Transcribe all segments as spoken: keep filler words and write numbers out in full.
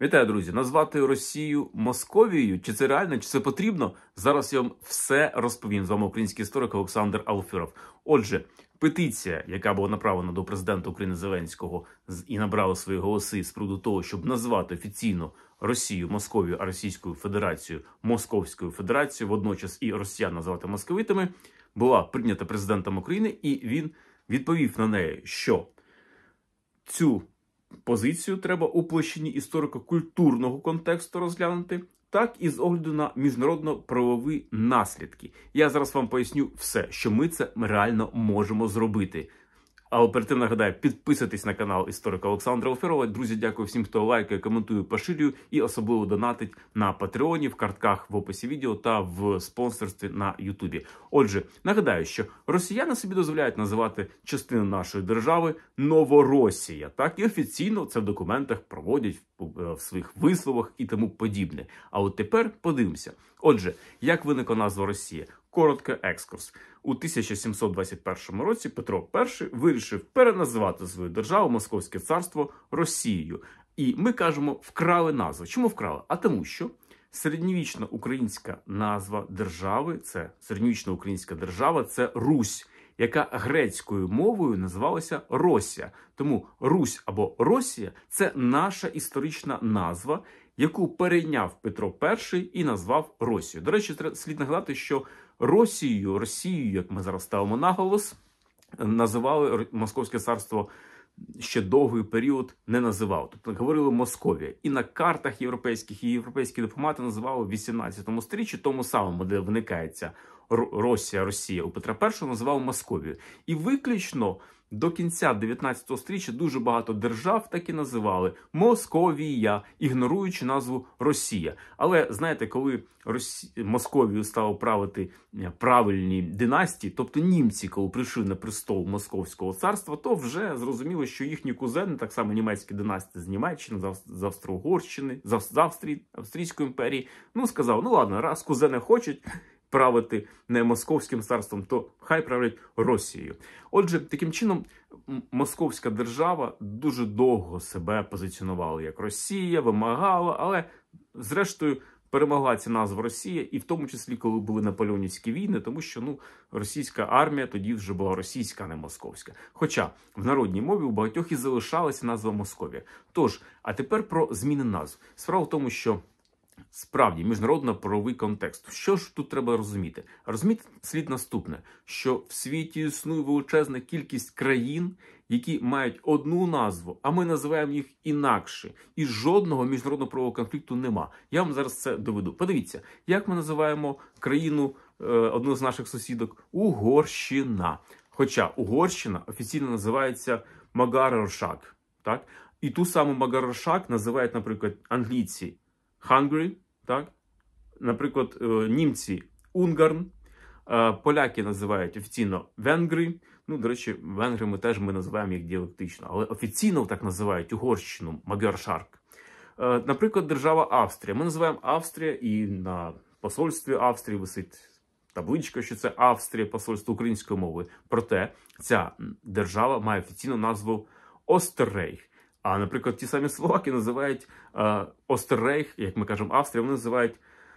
Вітаю, друзі! Назвати Росію Московією? Чи це реально, чи це потрібно? Зараз я вам все розповім. З вами український історик Олександр Алферов. Отже, петиція, яка була направлена до президента України Зеленського і набрала свої голоси з приводу того, щоб назвати офіційно Росію Московію, а Російською Федерацією Московською Федерацією, водночас і росіян називати московитами, була прийнята президентом України, і він відповів на неї, що цю позицію треба у площині історико-культурного контексту розглянути, так і з огляду на міжнародно-правові наслідки. Я зараз вам поясню все, що ми це реально можемо зробити. Але перед тим нагадаю, підписуйтесь на канал історика Олександра Алферова. Друзі, дякую всім, хто лайкає, коментує, поширює і особливо донатить на Патреоні, в картках в описі відео та в спонсорстві на Ютубі. Отже, нагадаю, що росіяни собі дозволяють називати частину нашої держави Новоросія. Так, і офіційно це в документах проводять в своїх висловах і тому подібне. А от тепер подивимося. Отже, як виникла назва Росія? Коротко екскурс. У тисяча сімсот двадцять першому році Петро І вирішив переназвати свою державу, Московське царство, Росією. І ми кажемо, вкрали назву. Чому вкрали? А тому що середньовічна українська назва держави, це середньовічна українська держава, це Русь, яка грецькою мовою називалася Росія. Тому Русь або Росія – це наша історична назва, яку перейняв Петро І і назвав Росією. До речі, слід нагадати, що Росією, Росією, як ми зараз ставимо наголос, називали Московське царство ще довгий період не називав. Тобто говорили Московія. І на картах європейських, і європейські дипломати називали в вісімнадцятому сторіччі, тому самому, де виникає ця Росія, Росія, у Петра І називав Московію. І виключно до кінця дев'ятнадцятого сторіччя дуже багато держав так і називали Московія, ігноруючи назву Росія. Але, знаєте, коли Росі... Московію стало правити правильні династії, тобто німці, коли прийшли на престол Московського царства, то вже зрозуміло, що їхні кузени, так само німецькі династії з Німеччини, з Австро-Угорщини, з Австрії, Австрійської імперії, ну, сказав, ну ладно, раз кузени хочуть правити не Московським царством, то хай правлять Росією. Отже, таким чином, Московська держава дуже довго себе позиціонувала як Росія, вимагала, але зрештою перемогла ця назва Росія, і в тому числі, коли були наполеонівські війни, тому що ну, російська армія тоді вже була російська, а не московська. Хоча в народній мові у багатьох і залишалася назва Московія. Тож, а тепер про зміни назв. Справа в тому, що справді, міжнародно-правовий контекст. Що ж тут треба розуміти? Розуміти слід наступне, що в світі існує величезна кількість країн, які мають одну назву, а ми називаємо їх інакше. І жодного міжнародно-правового конфлікту нема. Я вам зараз це доведу. Подивіться, як ми називаємо країну, е, одну з наших сусідок? Угорщина. Хоча Угорщина офіційно називається Магарошак. Так? І ту саму Магарошак називають, наприклад, англійці Hungary, так? Наприклад, німці Унгарн, поляки називають офіційно Венгри. Ну, до речі, венгри ми теж ми називаємо їх діалектично, але офіційно так називають Угорщину, Магяршарк. Наприклад, держава Австрія. Ми називаємо Австрія, і на посольстві Австрії висить табличка, що це Австрія, посольство української мови. Проте ця держава має офіційну назву Остеррейх. А, наприклад, ті самі словаки називають е, Остеррейх, як ми кажемо, Австрія, вони називають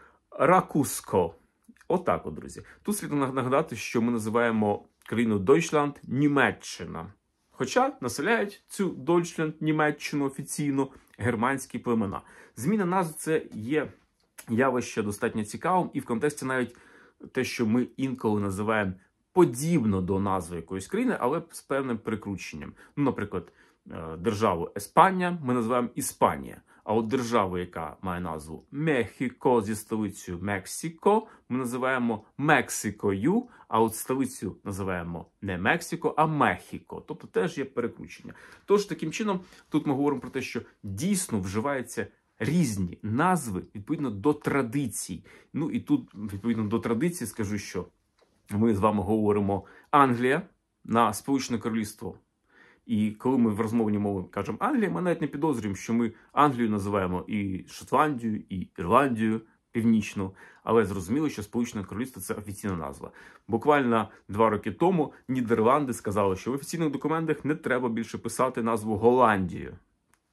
Ракуско. Отак от, друзі. Тут слід нагадати, що ми називаємо країну Дойчланд Німеччина. Хоча населяють цю Дойчланд Німеччину офіційно германські племена. Зміна назв – це є явище достатньо цікавим, і в контексті навіть те, що ми інколи називаємо подібно до назви якоїсь країни, але з певним прикрученням. Ну, наприклад, державу Еспанія ми називаємо Іспанія. А от державу, яка має назву Мехіко зі столицею Мексико, ми називаємо Мексикою, а от столицю називаємо не Мексико, а Мехіко. Тобто теж є перекручення. Тож, таким чином, тут ми говоримо про те, що дійсно вживаються різні назви відповідно до традицій. Ну і тут, відповідно до традицій, скажу, що ми з вами говоримо Англія на Сполучене Королівство. І коли ми в розмовній мові кажемо Англія, ми навіть не підозрюємо, що ми Англію називаємо і Шотландію, і Ірландію північну, але зрозуміло, що Сполучене Королівство – це офіційна назва. Буквально два роки тому Нідерланди сказали, що в офіційних документах не треба більше писати назву Голландію.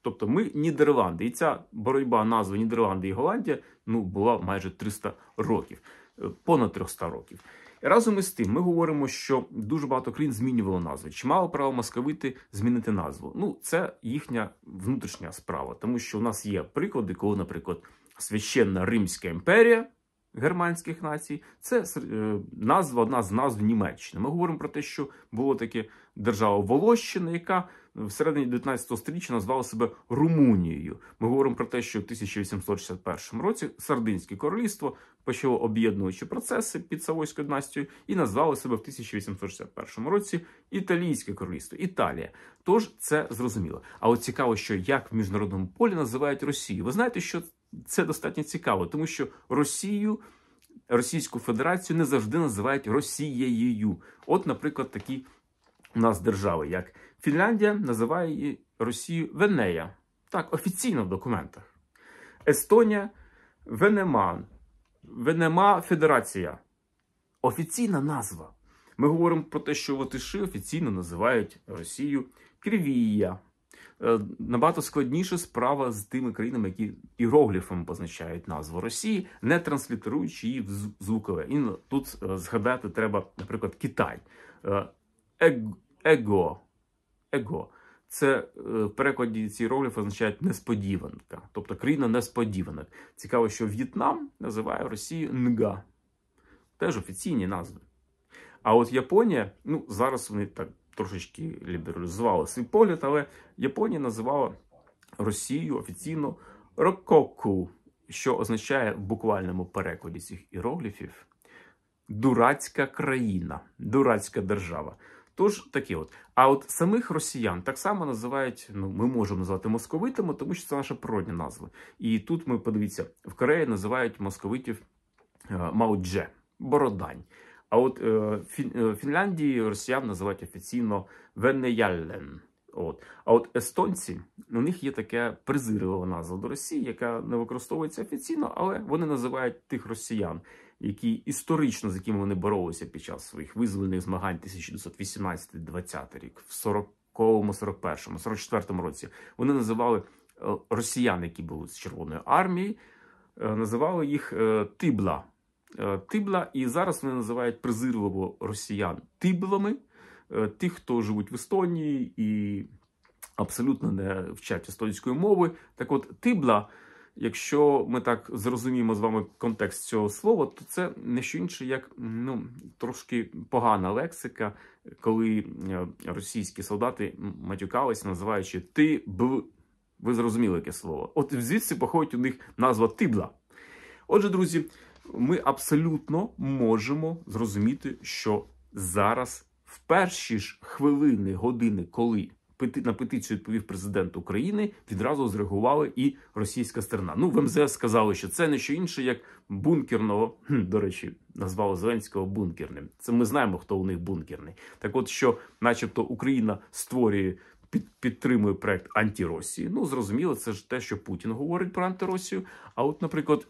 Тобто ми Нідерланди. І ця боротьба назви Нідерланди і Голландія ну, була майже триста років, понад триста років. І разом із тим ми говоримо, що дуже багато країн змінювало назви. Чи мало право московити змінити назву? Ну, це їхня внутрішня справа. Тому що у нас є приклади, коли, наприклад, Священна Римська імперія германських націй, це е, назва, одна з назв Німеччини. Ми говоримо про те, що було таке держава Волощина, яка в середині дев'ятнадцятого століття назвала себе Румунією. Ми говоримо про те, що в тисяча вісімсот шістдесят першому році Сардинське королівство почало об'єднуючі процеси під Савойською династією і назвало себе в тисяча вісімсот шістдесят першому році Італійське королівство, Італія. Тож це зрозуміло. А от цікаво, що як в міжнародному полі називають Росію. Ви знаєте, що це достатньо цікаво, тому що Росію, Російську Федерацію не завжди називають Росією. От, наприклад, такі у нас держави, як Фінляндія, називає її Росію Венея. Так, офіційно в документах. Естонія – Венеман. Венема Федерація. Офіційна назва. Ми говоримо про те, що латиші офіційно називають Росію Кривія. Набагато складніша справа з тими країнами, які іерогліфами позначають назву Росії, не транслітеруючи її в звукове. І тут згадати треба, наприклад, Китай. Его. Его. Це в перекладі ці іерогліфи означають несподіванка. Тобто країна несподіванок. Цікаво, що В'єтнам називає Росію Нга. Теж офіційні назви. А от Японія, ну зараз вони так трошечки лібералізували свій погляд, але Японія називала Росію офіційно Рококу, що означає в буквальному перекладі цих іерогліфів дурацька країна, дурацька держава. Тож такі от. А от самих росіян так само називають, ну, ми можемо назвати московитами, тому що це наша природня назва. І тут ми, подивіться, в Кореї називають московитів е, Маудже, Бородань. А от е, в Фінляндії росіян називають офіційно Венеяллен. От. А от естонці, у них є така презирлива назва до Росії, яка не використовується офіційно, але вони називають тих росіян, які історично, з якими вони боролися під час своїх визвольних змагань тисяча дев'ятсот вісімнадцятий двадцятий рік, в сороковому, сорок першому, сорок четвертому році. Вони називали росіян, які були з Червоної армії, називали їх Тибла. Тибла, і зараз вони називають презирливо росіян тиблами, тих, хто живуть в Естонії і абсолютно не вчать естонської мови. Так от, тибла, якщо ми так зрозуміємо з вами контекст цього слова, то це не що інше, як ну, трошки погана лексика, коли російські солдати матюкалися, називаючи «ти б». Ви зрозуміли, яке слово. От звідси походить у них назва «тибла». Отже, друзі, ми абсолютно можемо зрозуміти, що зараз в перші ж хвилини, години, коли на петицію відповів президент України, відразу зреагували і російська сторона. Ну, в ем зе ес сказали, що це не що інше, як бункерного, до речі, назвали Зеленського бункерним. Це ми знаємо, хто у них бункерний. Так от, що начебто Україна створює, під, підтримує проект антиросії. Ну, зрозуміло, це ж те, що Путін говорить про антиросію. А от, наприклад,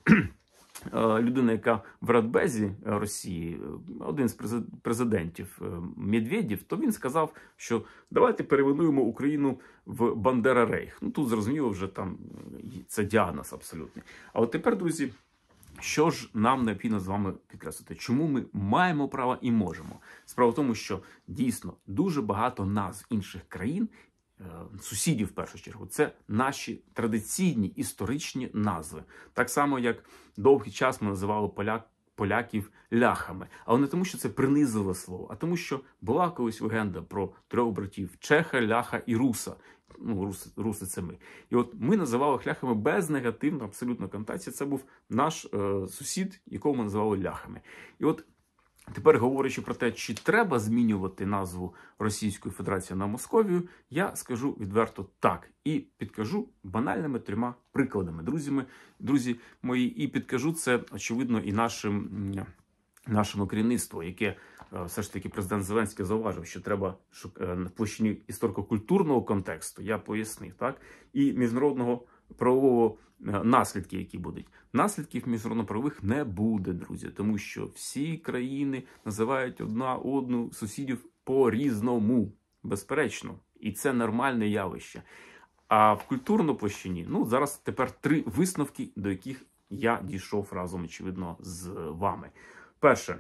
людина, яка в Радбезі Росії, один з президентів Медведєв, то він сказав, що давайте перейменуємо Україну в Бандера-Рейх. Ну, тут, зрозуміло, вже там це діагноз абсолютний. А от тепер, друзі, що ж нам необхідно з вами підкреслити? Чому ми маємо право і можемо? Справа в тому, що дійсно дуже багато назв інших країн, сусідів в першу чергу, це наші традиційні історичні назви. Так само, як довгий час ми називали поляк, поляків ляхами. Але не тому, що це принизливе слово, а тому, що була колись легенда про трьох братів – Чеха, Ляха і Руса. Ну, руси, руси це ми. І от ми називали їх ляхами без негативної абсолютно конотації. Це був наш е, сусід, якого ми називали ляхами. І от тепер, говорячи про те, чи треба змінювати назву Російської Федерації на Московію, я скажу відверто так. І підкажу банальними трьома прикладами, друзями, друзі мої. І підкажу це, очевидно, і нашим, нашому керівництву, яке все ж таки президент Зеленський зауважив, що треба в площині історико-культурного контексту, я пояснив, так, і міжнародного правового наслідки, які будуть. Наслідків міжнародно-правових не буде, друзі, тому що всі країни називають одна одну сусідів по-різному, безперечно. І це нормальне явище. А в культурному площині, ну, зараз тепер три висновки, до яких я дійшов разом, очевидно, з вами. Перше,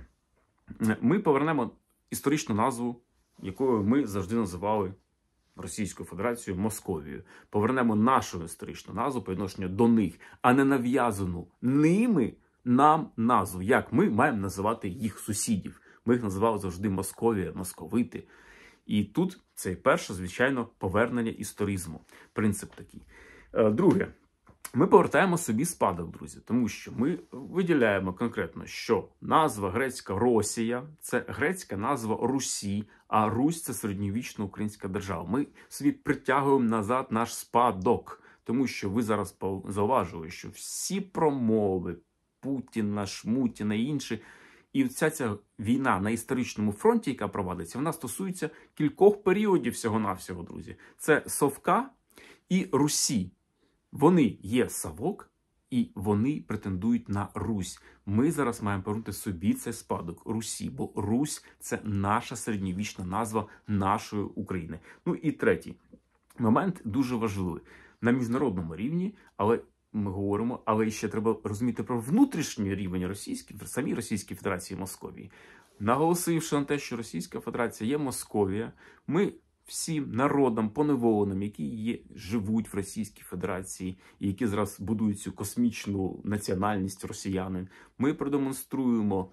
ми повернемо історичну назву, якою ми завжди називали Російською Федерацією Московією. Повернемо нашу історичну назву по відношенню до них, а не нав'язану ними нам назву, як ми маємо називати їх сусідів. Ми їх називали завжди Московія, московити. І тут це перше, звичайно, повернення історизму. Принцип такий. Друге, ми повертаємо собі спадок, друзі, тому що ми виділяємо конкретно, що назва грецька Росія – це грецька назва Русі, а Русь – це середньовічна українська держава. Ми собі притягуємо назад наш спадок, тому що ви зараз зауважили, що всі промови Путіна, Шмутіна і інші, і вся ця війна на історичному фронті, яка проводиться, вона стосується кількох періодів всього-навсього, друзі. Це Совка і Русі. Вони є Савок, і вони претендують на Русь. Ми зараз маємо повернути собі цей спадок Русі, бо Русь – це наша середньовічна назва нашої України. Ну і третій момент дуже важливий. На міжнародному рівні, але ми говоримо, але ще треба розуміти про внутрішній рівень російський, в самій Російській Федерації Московії. Наголосивши на те, що Російська Федерація є Московія, ми всім народам поневоленим, які є, живуть в Російській Федерації, і які зараз будують цю космічну національність росіянин, ми продемонструємо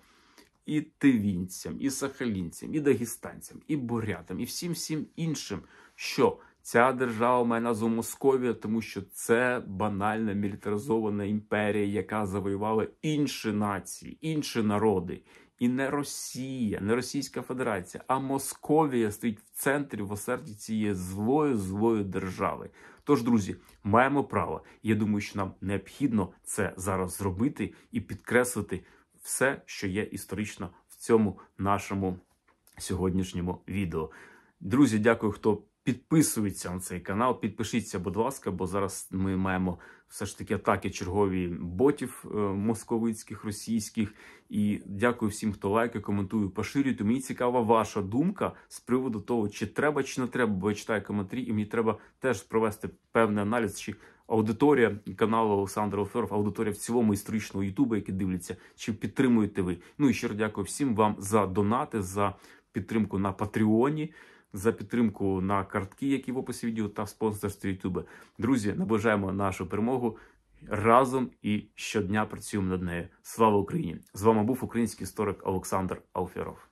і тивінцям, і сахалінцям, і дагестанцям, і бурятам, і всім-всім іншим, що ця держава має назву Московія, тому що це банальна мілітаризована імперія, яка завоювала інші нації, інші народи. І не Росія, не Російська Федерація, а Московія стоїть в центрі, в осерді цієї злої-злої держави. Тож, друзі, маємо право. Я думаю, що нам необхідно це зараз зробити і підкреслити все, що є історично в цьому нашому сьогоднішньому відео. Друзі, дякую, хто підписується на цей канал. Підпишіться, будь ласка, бо зараз ми маємо все ж таки атаки чергові ботів е, московицьких, російських. І дякую всім, хто лайкає, коментує, поширює. Мені цікава ваша думка з приводу того, чи треба, чи не треба, бо я читаю коментарі, і мені треба теж провести певний аналіз, чи аудиторія каналу Олександр Алферов, аудиторія в цілому історичного Ютуба, які дивляться, чи підтримуєте ви. Ну і щиро дякую всім вам за донати, за підтримку на Патреоні, за підтримку на картки, які в описі відео, та в спонсорстві Ютуба. Друзі, наближаємо нашу перемогу разом і щодня працюємо над нею. Слава Україні! З вами був український історик Олександр Алферов.